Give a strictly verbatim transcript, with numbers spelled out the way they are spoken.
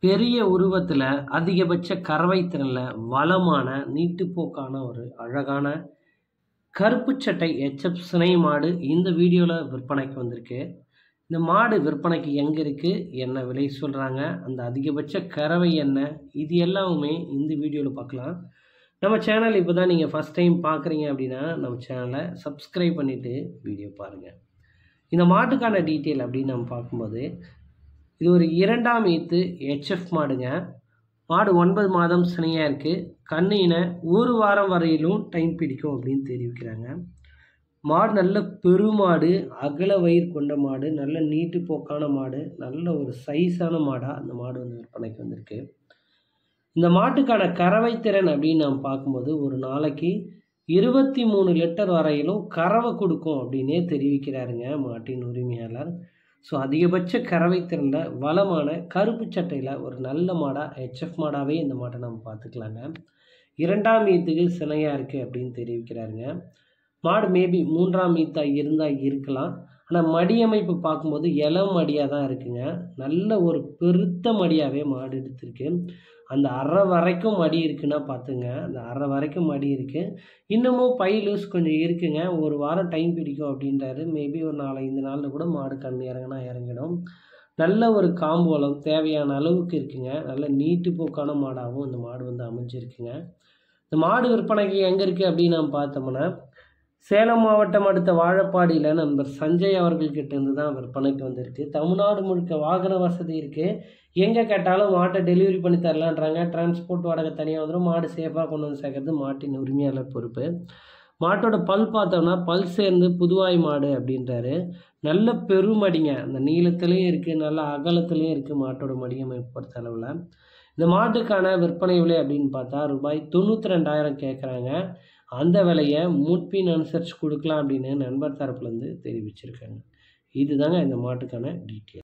பெரிய உருவத்துல, அதிகபட்ச கறவை திறன்ல, வளமான, நீட்டுப்போக்கான ஒரு அழகான கருப்பு சட்டை எச்.எஃப் சினை மாடு இந்த வீடியோல விற்பனைக்கு வந்திருக்கு. இந்த மாடு விற்பனைக்கு எங்க இருக்கு? என்ன விலை சொல்றாங்க? அந்த அதிகபட்ச கறவை என்ன? இது எல்லாமே இந்த வீடியோல பார்க்கலாம். நம்ம சேனல் இப்போ தான் நீங்க ஃபர்ஸ்ட் டைம் பார்க்குறீங்க அப்படின்னா, நம்ம சேனலை சப்ஸ்கிரைப் பண்ணிட்டு வீடியோ பாருங்க. இந்த மாட்டுக்கான டீட்டெயில் அப்படின்னு நம்ம பார்க்கும்போது, இது ஒரு இரண்டாம் ஈத்து எச்.எஃப் மாடுங்க. மாடு ஒன்பது மாதம் சினையாக இருக்குது. கன்று இன ஒரு வாரம் வரையிலும் டைம் பிடிக்கும் அப்படின்னு தெரிவிக்கிறாங்க. மாடு நல்ல பெருமாடு, அகல வயிறு கொண்ட மாடு, நல்ல நீட்டு போக்கான மாடு, நல்ல ஒரு சைஸான மாடாக அந்த மாடு வந்து விற்பனைக்கு வந்திருக்கு. இந்த மாட்டுக்கான கறவை திறன் அப்படின்னு நம்ம பார்க்கும்போது, ஒரு நாளைக்கு இருபத்தி மூணு லிட்டர் வரையிலும் கறவை கொடுக்கும் அப்படின்னே தெரிவிக்கிறாருங்க மாட்டின் உரிமையாளர். ஸோ அதிகபட்ச கறவை திறனில் வளமான கருப்பு சட்டையில் ஒரு நல்ல மாடாக எச்.எஃப் மாடாகவே இந்த மாட்டை நம்ம பார்த்துக்கலாங்க. இரண்டாம் ஈத்துக்கு சினையாக இருக்குது அப்படின்னு தெரிவிக்கிறாருங்க. மாடு மேபி மூன்றாம் ஈத்தாக இருந்தால் இருக்கலாம். ஆனால் மடி அமைப்பு பார்க்கும்போது இளம் மடியாக தான் இருக்குங்க. நல்ல ஒரு பெருத்த மடியாகவே மாடு எடுத்திருக்கு. அந்த அரை வரைக்கும் மடி இருக்குன்னா பார்த்துங்க. அந்த அரை வரைக்கும் மடி இருக்குது. இன்னமும் பை லூஸ் கொஞ்சம் இருக்குங்க. ஒரு வாரம் டைம் பிடிக்கும் அப்படின்றாரு. மேபி ஒரு நாலஞ்சு நாளில் கூட மாடு கண் இறங்கினா இறங்கிடும். நல்ல ஒரு காம்பு வளம் தேவையான அளவுக்கு இருக்குங்க. நல்ல நீட்டு போக்கான மாடாகவும் இந்த மாடு வந்து அமைஞ்சிருக்குங்க. இந்த மாடு விற்பனைக்கு எங்கே இருக்குது அப்படின்னு நம்ம பார்த்தோம்னா, சேலம் மாவட்டம் அடுத்த வாழப்பாடியில் நண்பர் சஞ்சய் அவர்கள்கிட்ட இருந்து தான் விற்பனைக்கு வந்திருக்கு. தமிழ்நாடு முழுக்க வாகன வசதி இருக்குது. எங்கே கேட்டாலும் மாட்டை டெலிவரி பண்ணி தரலான்றாங்க. டிரான்ஸ்போர்ட் வாடகை தனியாக வந்துடும். மாடு சேஃபாக கொண்டு வந்து சேர்க்கறது மாட்டின் உரிமையாளர் பொறுப்பு. மாட்டோட பல் பார்த்தோம்னா பல் சேர்ந்து புதுவாய் மாடு அப்படின்றாரு. நல்ல பெருமடிங்க. அந்த நீளத்துலேயும் இருக்குது, நல்ல அகலத்துலேயும் இருக்குது மாட்டோட மடியமைப்பு பொறுத்த அளவில். இந்த மாட்டுக்கான விற்பனை விலை அப்படின்னு பார்த்தா ரூபாய் தொண்ணூற்றி ரெண்டாயிரம் கேட்குறாங்க. அந்த விலையை முன்பின் அனுசரித்து கொடுக்கலாம் அப்படின்னு நண்பர் தரப்புலேருந்து தெரிவிச்சிருக்காங்க. இதுதாங்க இந்த மாட்டுக்கான டீட்டெயில்.